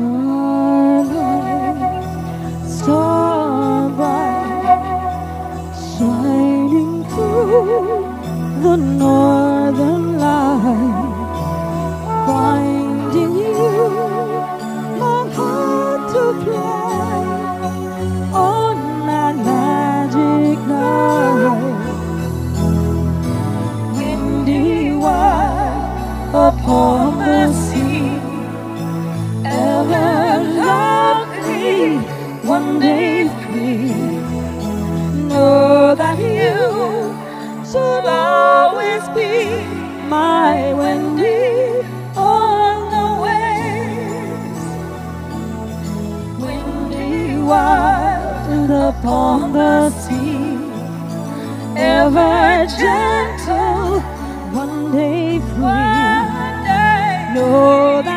starlight, star bright, shining through the northern light, finding you, my heart to fly on that magic night. Windy wild upon the sea, ever lovely, one day free. Know that you should always be my Wendy on the waves. Windy wild upon the sea, ever gentle, one day free. Know that